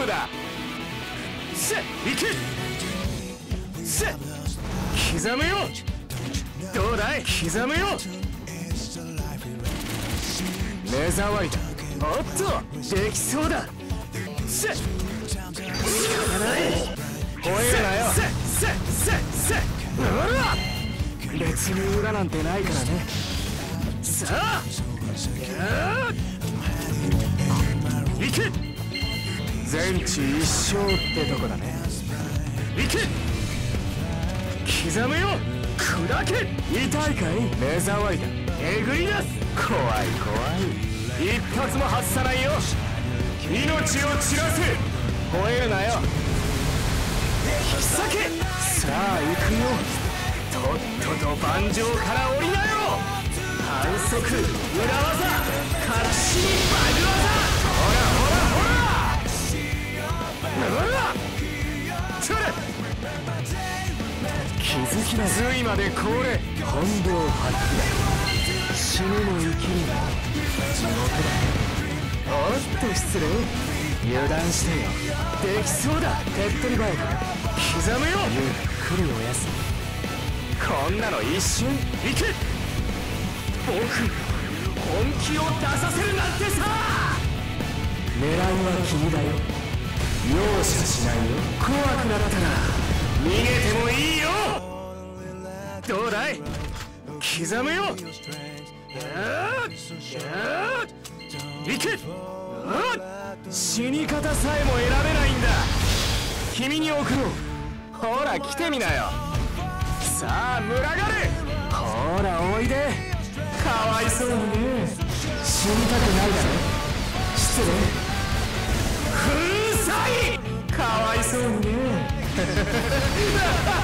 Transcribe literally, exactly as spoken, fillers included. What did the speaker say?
だ。せっ行け。せっ刻めよ。どうだい、刻めよ。目障りだ。おっとできそうだ。せっ仕方ない。吠えるなよ。せっせっせっせっほら別に裏なんてないからね。さあ行け。全治一生ってとこだね。行け。刻めよ。砕け。痛いかい。目障りだ。えぐり出す。怖い怖い。一発も外さないよ。命を散らせ。吠えるなよ。引き裂け。さあ行くよ。とっとと盤上から降りなよ。反則、裏技、からしにバグ技。ほらほらほらほらそれ気づきな。髄まで凍れ。本領発揮だ。死ぬも生きるも地獄だ。おっと失礼。油断してよ。できそうだ。手っ取り早く刻めよ。ゆっくりおやすみ。こんなの一瞬。行け。僕本気を出させるなんてさ。狙いは君だよ。容赦しないよ。怖くなったら逃げてもいいよ。どうだい、刻めよ。行け。死に方さえも選べないんだ。君に送ろう。ほら来てみなよ。さあ群がれ。ほらおいで。かわいそうにね。死にたくないだろ。失礼。粉砕。かわいそうにね。